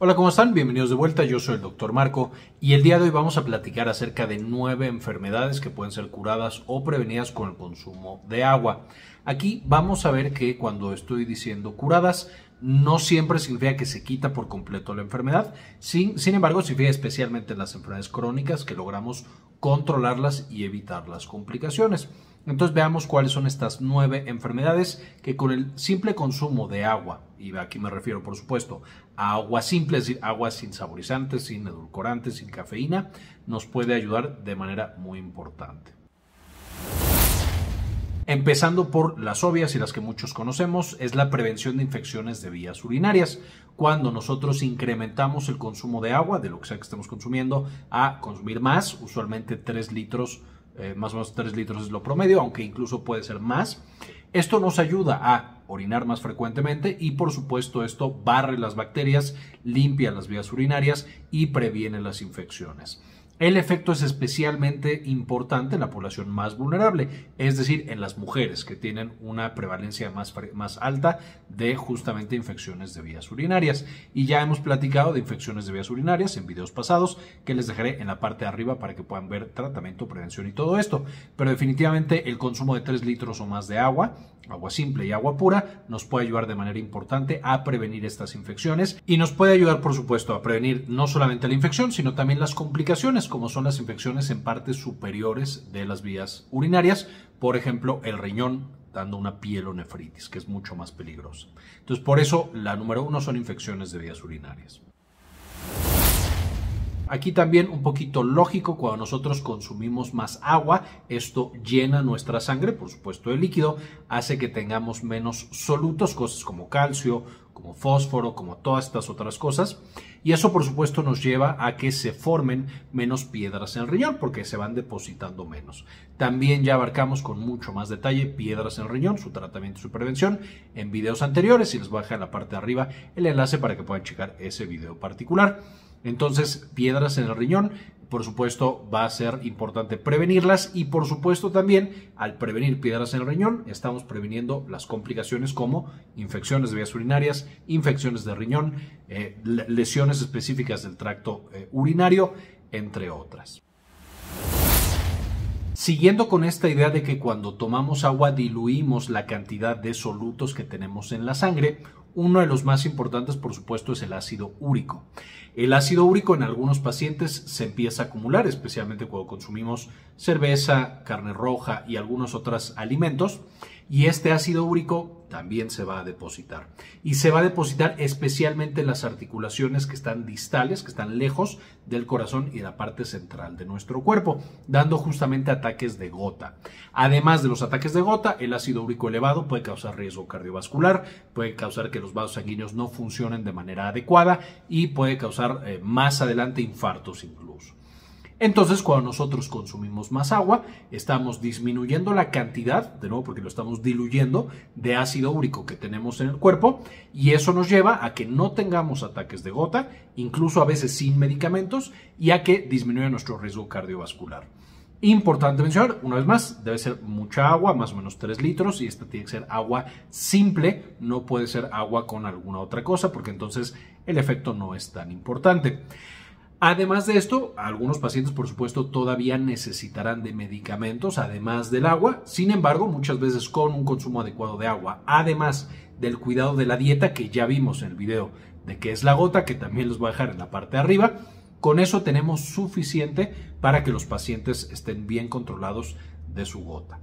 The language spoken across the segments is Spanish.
Hola, ¿cómo están? Bienvenidos de vuelta, yo soy el Dr. Marco y el día de hoy vamos a platicar acerca de 9 enfermedades que pueden ser curadas o prevenidas con el consumo de agua. Aquí vamos a ver que cuando estoy diciendo curadas, no siempre significa que se quita por completo la enfermedad, sin embargo significa especialmente en las enfermedades crónicas que logramos controlarlas y evitar las complicaciones. Entonces veamos cuáles son estas 9 enfermedades que con el simple consumo de agua, y aquí me refiero por supuesto a agua simple, es decir, agua sin saborizantes, sin edulcorantes, sin cafeína, nos puede ayudar de manera muy importante. Empezando por las obvias y las que muchos conocemos, es la prevención de infecciones de vías urinarias. Cuando nosotros incrementamos el consumo de agua, de lo que sea que estemos consumiendo, a consumir más, usualmente 3 litros, más o menos 3 litros es lo promedio, aunque incluso puede ser más. Esto nos ayuda a orinar más frecuentemente y por supuesto esto barre las bacterias, limpia las vías urinarias y previene las infecciones. El efecto es especialmente importante en la población más vulnerable, es decir, en las mujeres que tienen una prevalencia más alta de justamente infecciones de vías urinarias. Y ya hemos platicado de infecciones de vías urinarias en videos pasados que les dejaré en la parte de arriba para que puedan ver tratamiento, prevención y todo esto. Pero definitivamente el consumo de 3 litros o más de agua simple y agua pura, nos puede ayudar de manera importante a prevenir estas infecciones y nos puede ayudar, por supuesto, a prevenir no solamente la infección, sino también las complicaciones, como son las infecciones en partes superiores de las vías urinarias, por ejemplo, el riñón, dando una pielonefritis, que es mucho más peligrosa. Entonces, por eso, la número 1 son infecciones de vías urinarias. Aquí también un poquito lógico, cuando nosotros consumimos más agua, esto llena nuestra sangre, por supuesto el líquido, hace que tengamos menos solutos, cosas como calcio, como fósforo, como todas estas otras cosas. Y eso por supuesto nos lleva a que se formen menos piedras en el riñón, porque se van depositando menos. También ya abarcamos con mucho más detalle piedras en el riñón, su tratamiento y su prevención en videos anteriores, y les voy a dejar en la parte de arriba el enlace para que puedan checar ese video particular. Entonces, piedras en el riñón, por supuesto, va a ser importante prevenirlas y, por supuesto, también al prevenir piedras en el riñón, estamos previniendo las complicaciones como infecciones de vías urinarias, infecciones de riñón, lesiones específicas del tracto urinario, entre otras. Siguiendo con esta idea de que cuando tomamos agua diluimos la cantidad de solutos que tenemos en la sangre, uno de los más importantes, por supuesto, es el ácido úrico. El ácido úrico en algunos pacientes se empieza a acumular, especialmente cuando consumimos cerveza, carne roja y algunos otros alimentos. Y este ácido úrico también se va a depositar. Y se va a depositar especialmente en las articulaciones que están distales, que están lejos del corazón y de la parte central de nuestro cuerpo, dando justamente ataques de gota. Además de los ataques de gota, el ácido úrico elevado puede causar riesgo cardiovascular, puede causar que los vasos sanguíneos no funcionen de manera adecuada y puede causar más adelante infartos incluso. Entonces, cuando nosotros consumimos más agua, estamos disminuyendo la cantidad, de nuevo porque lo estamos diluyendo, de ácido úrico que tenemos en el cuerpo y eso nos lleva a que no tengamos ataques de gota, incluso a veces sin medicamentos, y a que disminuya nuestro riesgo cardiovascular. Importante mencionar, una vez más, debe ser mucha agua, más o menos 3 litros, y esta tiene que ser agua simple, no puede ser agua con alguna otra cosa, porque entonces el efecto no es tan importante. Además de esto, algunos pacientes, por supuesto, todavía necesitarán de medicamentos, además del agua. Sin embargo, muchas veces con un consumo adecuado de agua, además del cuidado de la dieta, que ya vimos en el video de qué es la gota, que también les voy a dejar en la parte de arriba, con eso tenemos suficiente para que los pacientes estén bien controlados de su gota.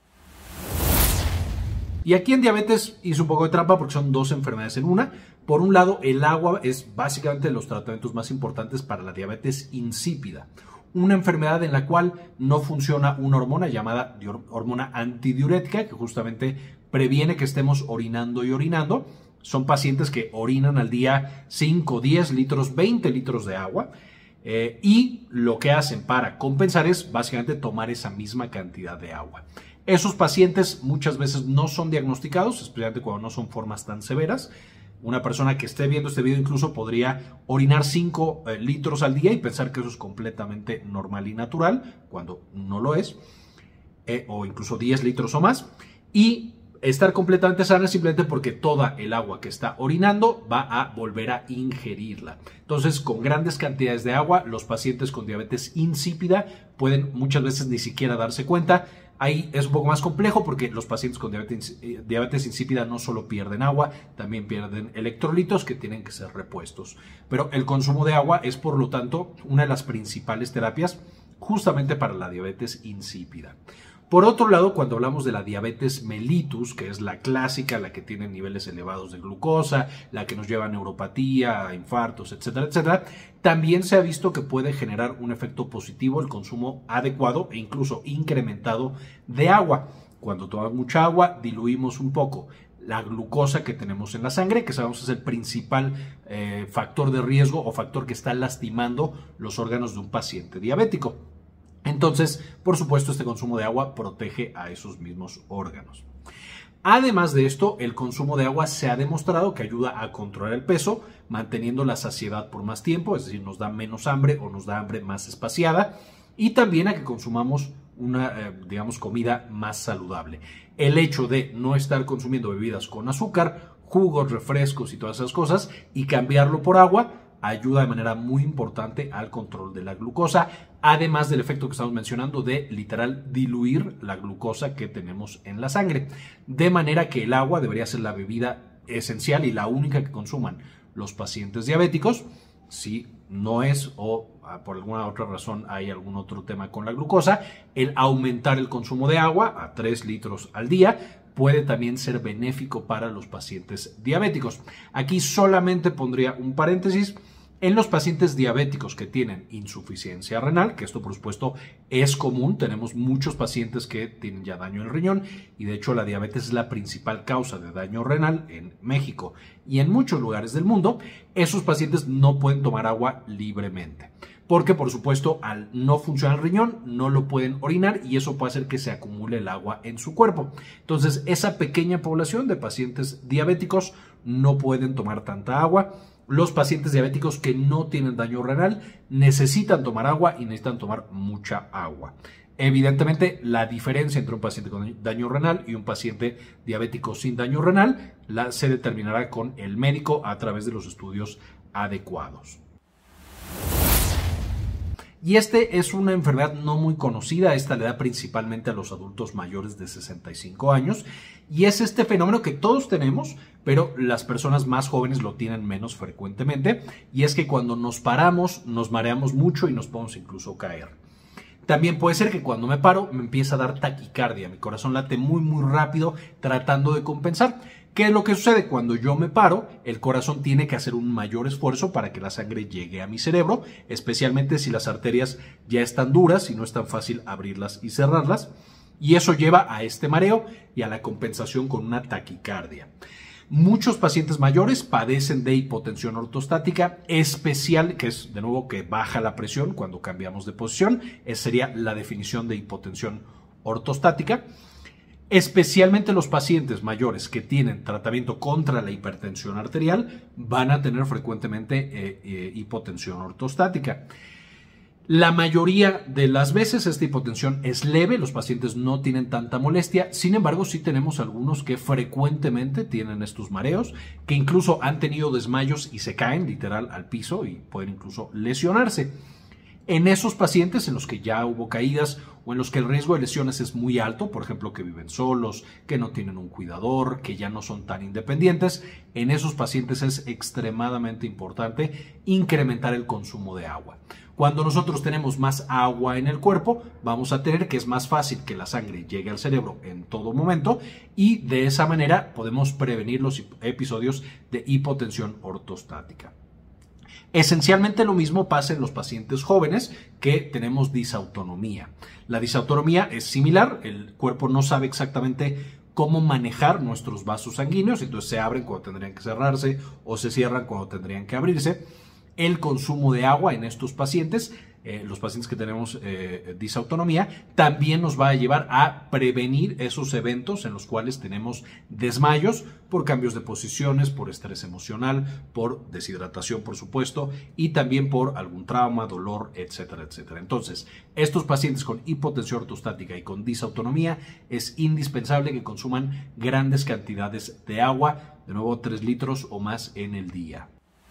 Y aquí en diabetes hice un poco de trampa porque son 2 enfermedades en una. Por un lado, el agua es básicamente los tratamientos más importantes para la diabetes insípida, una enfermedad en la cual no funciona una hormona llamada hormona antidiurética, que justamente previene que estemos orinando y orinando. Son pacientes que orinan al día 5, 10 litros, 20 litros de agua. Y lo que hacen para compensar es básicamente tomar esa misma cantidad de agua. Esos pacientes muchas veces no son diagnosticados, especialmente cuando no son formas tan severas. Una persona que esté viendo este video incluso podría orinar 5 litros al día y pensar que eso es completamente normal y natural, cuando no lo es, o incluso 10 litros o más. Y estar completamente sana simplemente porque toda el agua que está orinando va a volver a ingerirla. Entonces, con grandes cantidades de agua, los pacientes con diabetes insípida pueden muchas veces ni siquiera darse cuenta. Ahí es un poco más complejo porque los pacientes con diabetes insípida no solo pierden agua, también pierden electrolitos que tienen que ser repuestos. Pero el consumo de agua es, por lo tanto, una de las principales terapias justamente para la diabetes insípida. Por otro lado, cuando hablamos de la diabetes mellitus, que es la clásica, la que tiene niveles elevados de glucosa, la que nos lleva a neuropatía, a infartos, etcétera, etcétera, también se ha visto que puede generar un efecto positivo el consumo adecuado e incluso incrementado de agua. Cuando tomamos mucha agua, diluimos un poco la glucosa que tenemos en la sangre, que sabemos es el principal factor de riesgo o factor que está lastimando los órganos de un paciente diabético. Entonces, por supuesto, este consumo de agua protege a esos mismos órganos. Además de esto, el consumo de agua se ha demostrado que ayuda a controlar el peso, manteniendo la saciedad por más tiempo, es decir, nos da menos hambre o nos da hambre más espaciada, y también a que consumamos una, comida más saludable. El hecho de no estar consumiendo bebidas con azúcar, jugos, refrescos y todas esas cosas, y cambiarlo por agua, ayuda de manera muy importante al control de la glucosa, además del efecto que estamos mencionando de literal diluir la glucosa que tenemos en la sangre. De manera que el agua debería ser la bebida esencial y la única que consuman los pacientes diabéticos. Si no es o por alguna otra razón hay algún otro tema con la glucosa, el aumentar el consumo de agua a 3 litros al día puede también ser benéfico para los pacientes diabéticos. Aquí solamente pondría un paréntesis. En los pacientes diabéticos que tienen insuficiencia renal, que esto por supuesto es común, tenemos muchos pacientes que tienen ya daño en el riñón y de hecho la diabetes es la principal causa de daño renal en México y en muchos lugares del mundo, esos pacientes no pueden tomar agua libremente. Porque, por supuesto, al no funcionar el riñón, no lo pueden orinar y eso puede hacer que se acumule el agua en su cuerpo. Entonces, esa pequeña población de pacientes diabéticos no pueden tomar tanta agua. Los pacientes diabéticos que no tienen daño renal necesitan tomar agua y necesitan tomar mucha agua. Evidentemente, la diferencia entre un paciente con daño renal y un paciente diabético sin daño renal se determinará con el médico a través de los estudios adecuados. Y es una enfermedad no muy conocida, esta le da principalmente a los adultos mayores de 65 años y es este fenómeno que todos tenemos, pero las personas más jóvenes lo tienen menos frecuentemente y es que cuando nos paramos nos mareamos mucho y nos podemos incluso caer. También puede ser que cuando me paro me empieza a dar taquicardia, mi corazón late muy rápido tratando de compensar. ¿Qué es lo que sucede? Cuando yo me paro, el corazón tiene que hacer un mayor esfuerzo para que la sangre llegue a mi cerebro, especialmente si las arterias ya están duras y no es tan fácil abrirlas y cerrarlas. Y eso lleva a este mareo y a la compensación con una taquicardia. Muchos pacientes mayores padecen de hipotensión ortostática especial, que es de nuevo que baja la presión cuando cambiamos de posición. Esa sería la definición de hipotensión ortostática. Especialmente los pacientes mayores que tienen tratamiento contra la hipertensión arterial van a tener frecuentemente hipotensión ortostática. La mayoría de las veces esta hipotensión es leve, los pacientes no tienen tanta molestia, sin embargo sí tenemos algunos que frecuentemente tienen estos mareos, que incluso han tenido desmayos y se caen literal al piso y pueden incluso lesionarse. En esos pacientes en los que ya hubo caídas o en los que el riesgo de lesiones es muy alto, por ejemplo, que viven solos, que no tienen un cuidador, que ya no son tan independientes, en esos pacientes es extremadamente importante incrementar el consumo de agua. Cuando nosotros tenemos más agua en el cuerpo, vamos a tener que es más fácil que la sangre llegue al cerebro en todo momento y de esa manera podemos prevenir los episodios de hipotensión ortostática. Esencialmente lo mismo pasa en los pacientes jóvenes que tenemos disautonomía. La disautonomía es similar, el cuerpo no sabe exactamente cómo manejar nuestros vasos sanguíneos, entonces se abren cuando tendrían que cerrarse o se cierran cuando tendrían que abrirse. El consumo de agua en estos pacientes, los pacientes que tenemos disautonomía, también nos va a llevar a prevenir esos eventos en los cuales tenemos desmayos por cambios de posiciones, por estrés emocional, por deshidratación, por supuesto, y también por algún trauma, dolor, etcétera, etcétera. Entonces, estos pacientes con hipotensión ortostática y con disautonomía es indispensable que consuman grandes cantidades de agua, de nuevo 3 litros o más en el día.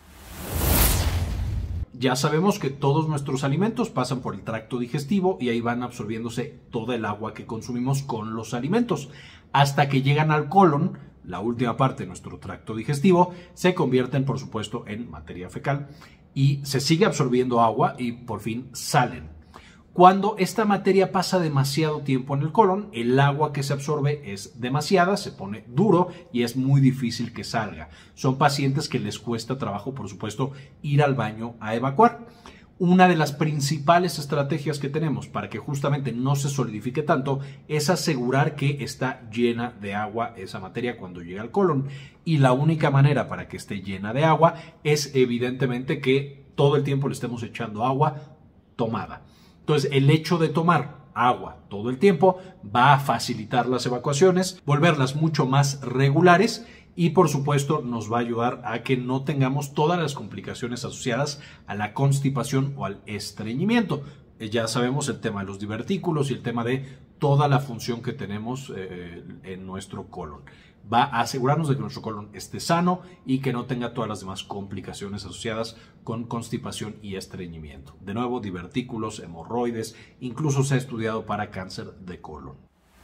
Ya sabemos que todos nuestros alimentos pasan por el tracto digestivo y ahí van absorbiéndose toda el agua que consumimos con los alimentos. Hasta que llegan al colon, la última parte de nuestro tracto digestivo, se convierten, por supuesto, en materia fecal y se sigue absorbiendo agua y por fin salen. Cuando esta materia pasa demasiado tiempo en el colon, el agua que se absorbe es demasiada, se pone duro y es muy difícil que salga. Son pacientes que les cuesta trabajo, por supuesto, ir al baño a evacuar. Una de las principales estrategias que tenemos para que justamente no se solidifique tanto es asegurar que está llena de agua esa materia cuando llega al colon. Y la única manera para que esté llena de agua es evidentemente que todo el tiempo le estemos echando agua tomada. Entonces, el hecho de tomar agua todo el tiempo va a facilitar las evacuaciones, volverlas mucho más regulares y, por supuesto, nos va a ayudar a que no tengamos todas las complicaciones asociadas a la constipación o al estreñimiento. Ya sabemos el tema de los divertículos y el tema de toda la función que tenemos en nuestro colon. Va a asegurarnos de que nuestro colon esté sano y que no tenga todas las demás complicaciones asociadas con constipación y estreñimiento. De nuevo, divertículos, hemorroides, incluso se ha estudiado para cáncer de colon.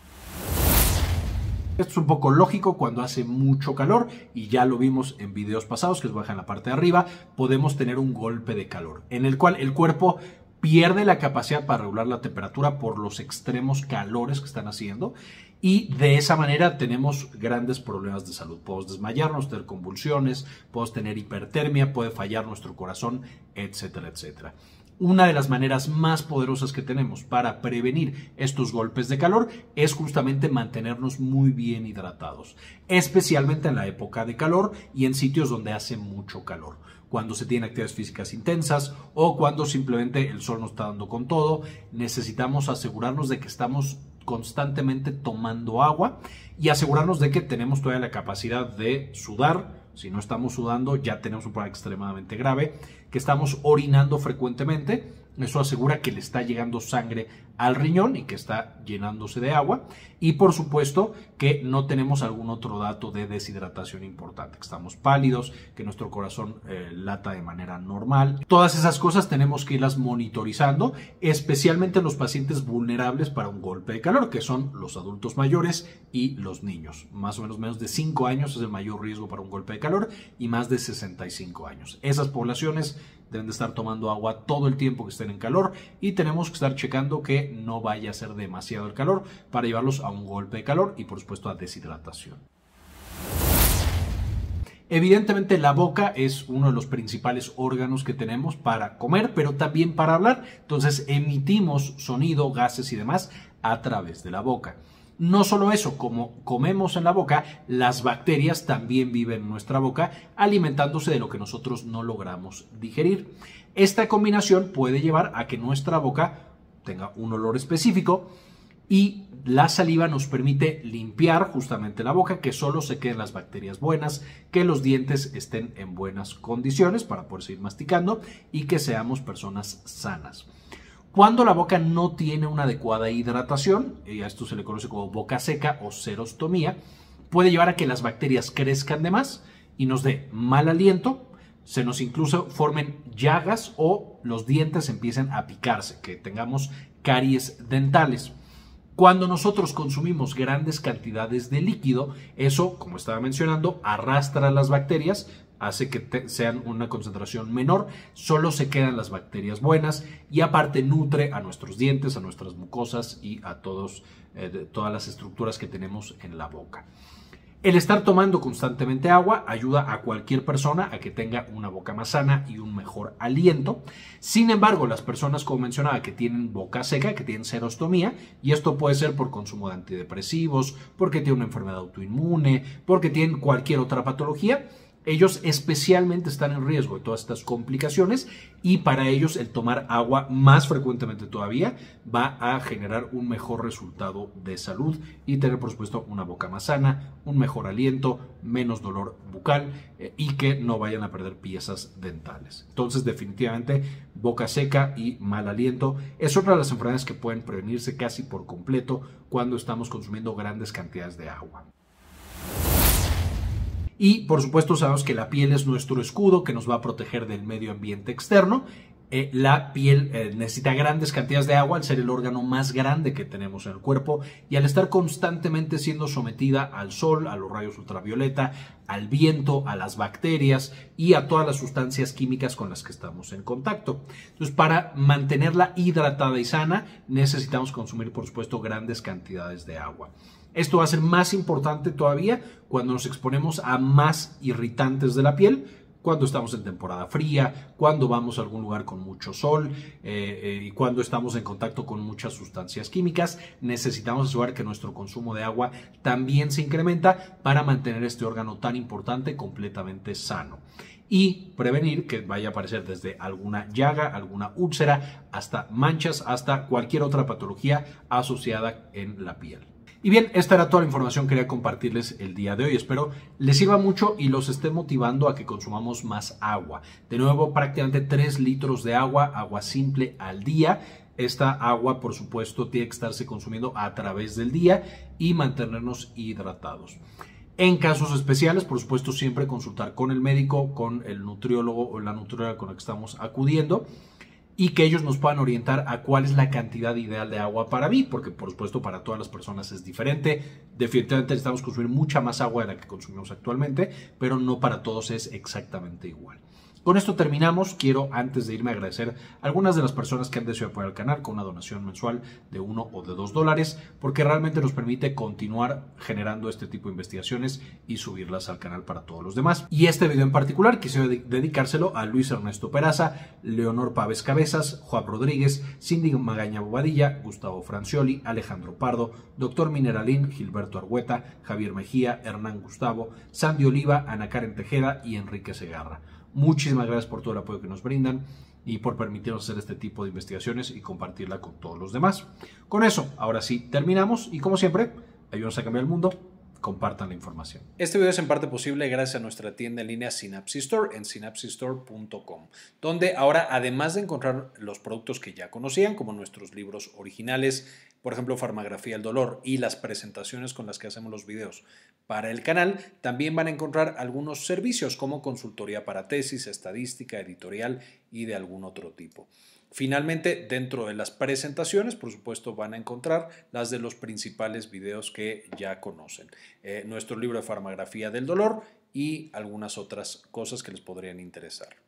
Esto es un poco lógico cuando hace mucho calor y ya lo vimos en videos pasados que les voy a dejar en la parte de arriba. Podemos tener un golpe de calor en el cual el cuerpo pierde la capacidad para regular la temperatura por los extremos calores que están haciendo y de esa manera tenemos grandes problemas de salud. Podemos desmayarnos, tener convulsiones, podemos tener hipertermia, puede fallar nuestro corazón, etcétera, etcétera. Una de las maneras más poderosas que tenemos para prevenir estos golpes de calor es justamente mantenernos muy bien hidratados, especialmente en la época de calor y en sitios donde hace mucho calor. Cuando se tienen actividades físicas intensas o cuando simplemente el sol nos está dando con todo, necesitamos asegurarnos de que estamos constantemente tomando agua y asegurarnos de que tenemos todavía la capacidad de sudar. Si no estamos sudando, ya tenemos un problema extremadamente grave, que estamos orinando frecuentemente. Eso asegura que le está llegando sangre al riñón y que está llenándose de agua. Y por supuesto que no tenemos algún otro dato de deshidratación importante, que estamos pálidos, que nuestro corazón lata de manera normal. Todas esas cosas tenemos que irlas monitorizando, especialmente en los pacientes vulnerables para un golpe de calor, que son los adultos mayores y los niños. Más o menos de 5 años es el mayor riesgo para un golpe de calor y más de 65 años. Esas poblaciones deben de estar tomando agua todo el tiempo que estén en calor y tenemos que estar checando que no vaya a ser demasiado el calor para llevarlos a un golpe de calor y por supuesto a deshidratación. Evidentemente la boca es uno de los principales órganos que tenemos para comer, pero también para hablar. Entonces emitimos sonido, gases y demás a través de la boca. No solo eso, como comemos en la boca, las bacterias también viven en nuestra boca, alimentándose de lo que nosotros no logramos digerir. Esta combinación puede llevar a que nuestra boca tenga un olor específico y la saliva nos permite limpiar justamente la boca, que solo se queden las bacterias buenas, que los dientes estén en buenas condiciones para poder seguir masticando y que seamos personas sanas. Cuando la boca no tiene una adecuada hidratación, y a esto se le conoce como boca seca o serostomía, puede llevar a que las bacterias crezcan de más y nos dé mal aliento, se nos incluso formen llagas o los dientes empiecen a picarse, que tengamos caries dentales. Cuando nosotros consumimos grandes cantidades de líquido, eso, como estaba mencionando, arrastra a las bacterias, hace que sean una concentración menor, solo se quedan las bacterias buenas y aparte nutre a nuestros dientes, a nuestras mucosas y a todas las estructuras que tenemos en la boca. El estar tomando constantemente agua ayuda a cualquier persona a que tenga una boca más sana y un mejor aliento. Sin embargo, las personas, como mencionaba, que tienen boca seca, que tienen serostomía, y esto puede ser por consumo de antidepresivos, porque tienen una enfermedad autoinmune, porque tienen cualquier otra patología, Ellos especialmente están en riesgo de todas estas complicaciones y para ellos el tomar agua más frecuentemente todavía va a generar un mejor resultado de salud y tener, por supuesto, una boca más sana, un mejor aliento, menos dolor bucal y que no vayan a perder piezas dentales. Entonces, definitivamente, boca seca y mal aliento es otra de las enfermedades que pueden prevenirse casi por completo cuando estamos consumiendo grandes cantidades de agua. Y por supuesto sabemos que la piel es nuestro escudo que nos va a proteger del medio ambiente externo. La piel necesita grandes cantidades de agua al ser el órgano más grande que tenemos en el cuerpo y al estar constantemente siendo sometida al sol, a los rayos ultravioleta, al viento, a las bacterias y a todas las sustancias químicas con las que estamos en contacto. Entonces, para mantenerla hidratada y sana, necesitamos consumir, por supuesto, grandes cantidades de agua. Esto va a ser más importante todavía cuando nos exponemos a más irritantes de la piel, cuando estamos en temporada fría, cuando vamos a algún lugar con mucho sol y cuando estamos en contacto con muchas sustancias químicas. Necesitamos asegurar que nuestro consumo de agua también se incrementa para mantener este órgano tan importante completamente sano y prevenir que vaya a aparecer desde alguna llaga, alguna úlcera, hasta manchas, hasta cualquier otra patología asociada en la piel. Y bien, esta era toda la información que quería compartirles el día de hoy. Espero les sirva mucho y los esté motivando a que consumamos más agua. De nuevo, prácticamente 3 litros de agua simple al día. Esta agua, por supuesto, tiene que estarse consumiendo a través del día y mantenernos hidratados. En casos especiales, por supuesto, siempre consultar con el médico, con el nutriólogo o la nutrióloga con la que estamos acudiendo, y que ellos nos puedan orientar a cuál es la cantidad ideal de agua para mí, porque por supuesto para todas las personas es diferente. Definitivamente necesitamos consumir mucha más agua de la que consumimos actualmente, pero no para todos es exactamente igual. Con esto terminamos. Quiero, antes de irme, agradecer a algunas de las personas que han decidido apoyar el canal con una donación mensual de $1 o de $2, porque realmente nos permite continuar generando este tipo de investigaciones y subirlas al canal para todos los demás. Y este video en particular quisiera dedicárselo a Luis Ernesto Peraza, Leonor Pávez Cabezas, Juan Rodríguez, Cindy Magaña Bobadilla, Gustavo Francioli, Alejandro Pardo, Dr. Mineralín, Gilberto Argueta, Javier Mejía, Hernán Gustavo, Sandy Oliva, Ana Karen Tejeda y Enrique Segarra. Muchísimas gracias por todo el apoyo que nos brindan y por permitirnos hacer este tipo de investigaciones y compartirla con todos los demás. Con eso, ahora sí, terminamos y como siempre, ayúdanos a cambiar el mundo. Compartan la información. Este video es en parte posible gracias a nuestra tienda en línea Synapsis Store en synapsisstore.com, donde ahora, además de encontrar los productos que ya conocían, como nuestros libros originales, por ejemplo, Farmagrafía del Dolor y las presentaciones con las que hacemos los videos para el canal, también van a encontrar algunos servicios como consultoría para tesis, estadística, editorial y de algún otro tipo. Finalmente, dentro de las presentaciones, por supuesto, van a encontrar las de los principales videos que ya conocen. Nuestro libro de Farmagrafía del Dolor y algunas otras cosas que les podrían interesar.